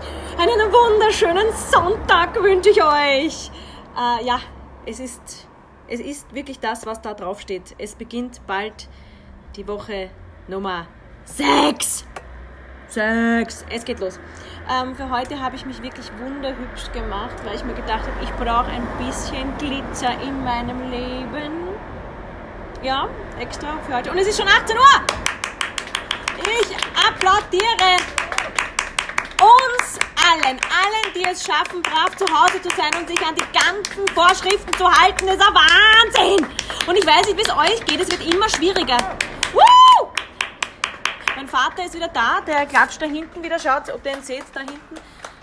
Einen wunderschönen Sonntag wünsche ich euch. Ja, es ist wirklich das, was da drauf steht. Es beginnt bald die Woche Nummer 6. Es geht los. Für heute habe ich mich wirklich wunderhübsch gemacht, weil ich mir gedacht habe, ich brauche ein bisschen Glitzer in meinem Leben. Ja, extra für heute. Und es ist schon 18 Uhr. Ich applaudiere uns allen, die es schaffen, brav zu Hause zu sein und sich an die ganzen Vorschriften zu halten. Das ist ein Wahnsinn. Und ich weiß nicht, wie es euch geht, es wird immer schwieriger. Woo! Mein Vater ist wieder da, der klatscht da hinten wieder, schaut, ob ihr ihn seht, da hinten.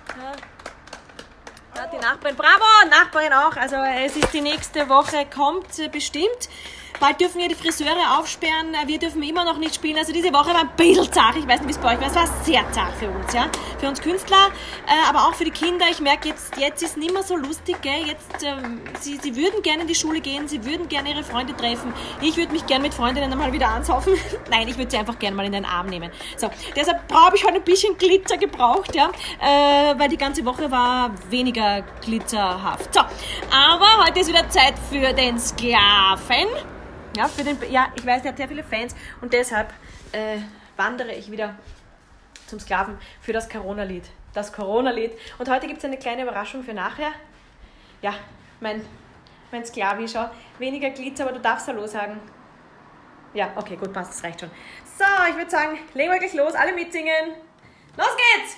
Ja, die Nachbarin, bravo, Nachbarin auch, also es ist die nächste Woche, kommt bestimmt. Bald dürfen wir die Friseure aufsperren, wir dürfen immer noch nicht spielen, also diese Woche war ein bisschen zart, ich weiß nicht, wie es bei euch war, es war sehr zart für uns, ja, für uns Künstler, aber auch für die Kinder. Ich merke, jetzt ist es nicht mehr so lustig, gell? Jetzt, sie würden gerne in die Schule gehen, sie würden gerne ihre Freunde treffen, ich würde mich gerne mit Freundinnen einmal wieder ansaufen, nein, ich würde sie einfach gerne mal in den Arm nehmen. So, deshalb habe ich heute ein bisschen Glitzer gebraucht, ja, weil die ganze Woche war weniger glitzerhaft. So, aber heute ist wieder Zeit für den Sklaven. Ja, ich weiß, ihr habt sehr viele Fans und deshalb wandere ich wieder zum Sklaven für das Corona-Lied. Das Corona-Lied. Und heute gibt es eine kleine Überraschung für nachher. Ja, mein Sklavi, schau, weniger Glitzer, aber du darfst Hallo sagen. Ja, okay, gut, passt, das reicht schon. So, ich würde sagen, legen wir gleich los, alle mitsingen. Los geht's!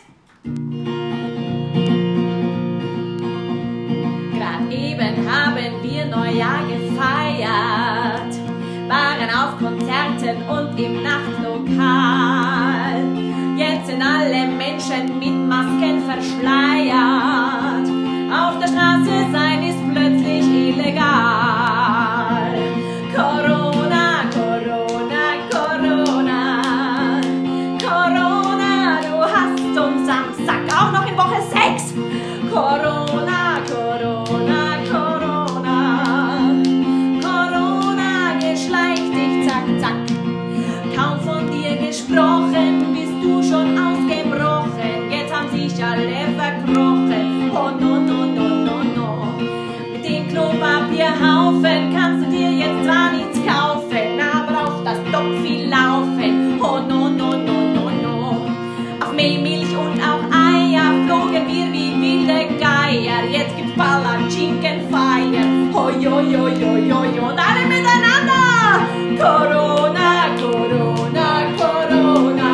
Gerade eben haben wir Neujahr gefeiert, waren auf Konzerten und im Nachtlokal. Jetzt sind alle Menschen mit Masken verschleiert. Auf der Straße sein ist plötzlich illegal. Corona, Corona, Corona. Corona, du hast uns am Sack. Auch noch in Woche 6. Corona, Corona, Corona. Corona, geschleicht dich, zack, zack. Kaum von dir gesprochen, bist du schon ausgebrochen. Jetzt haben sich alle verkrochen. Oh no, no, no, no, no. Mit dem Klopapierhaufen kannst du dir jetzt zwar nichts kaufen, aber auf das Topfi laufen. Oh no, no, no, no, no. Auf Mehl, Milch und auch Eier flogen wir wie wilde Geier. Jetzt gibt's Palatschinkenfeier. Oh jo, jo, jo, jo, jo. Und alle miteinander. Corona, Corona, Corona.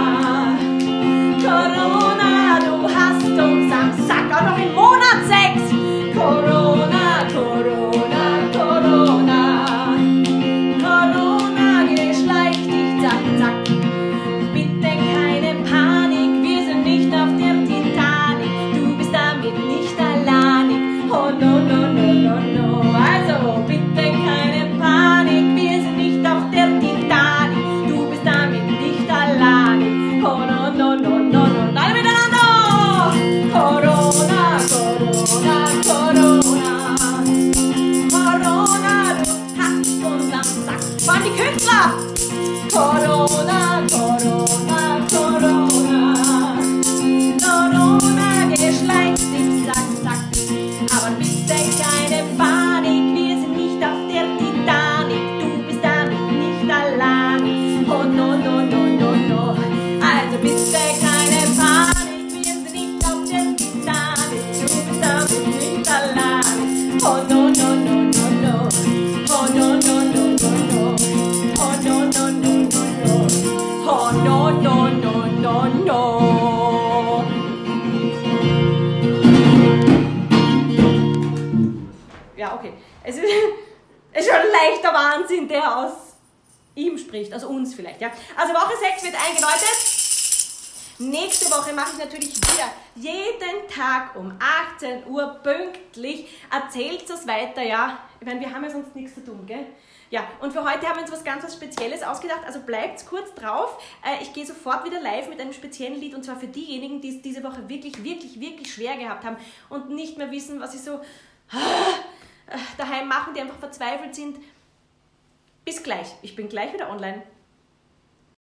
Corona, du hast uns am Sack. Auch noch im Monat 6. Corona, Corona, Corona. Corona, geschleicht dich, zack, zack. Bitte keine Panik, wir sind nicht auf der Titanic. Du bist damit nicht alleinig. Oh no, no, no, no, no. Also bitte keine Panik, wir sind nicht auf der Titanic. Du bist damit nicht alleinig. Oh no, no, no, no, no. Alle miteinander! Corona, Corona, Corona. Corona, du hast uns am Sack. Waren die Künstler! Corona, Corona, Corona. Corona, geschleicht dich, zack, zack. Aber bitte keine Panik, wir sind nicht auf der Titanic. Du bist damit nicht allein. Oh no, no, no, no, no. Also bitte keine Panik, wir sind nicht auf der Titanic. Du bist damit nicht allein. Oh no, no, no, no, no. Oh no, no, no, no, no. Oh no, no, no, no, no. Oh no, no, no, no, no. Ja, okay. Es ist schon ein leichter Wahnsinn, der aus ihm spricht, aus uns vielleicht. Ja? Also Woche 6 wird eingeläutet. Nächste Woche mache ich natürlich wieder jeden Tag um 18 Uhr pünktlich. Erzählt es weiter, ja. Ich meine, wir haben ja sonst nichts zu tun, gell? Ja, und für heute haben wir uns was ganz Spezielles ausgedacht, also bleibt kurz drauf. Ich gehe sofort wieder live mit einem speziellen Lied und zwar für diejenigen, die es diese Woche wirklich, wirklich, wirklich schwer gehabt haben und nicht mehr wissen, was sie so daheim machen, die einfach verzweifelt sind. Bis gleich, ich bin gleich wieder online.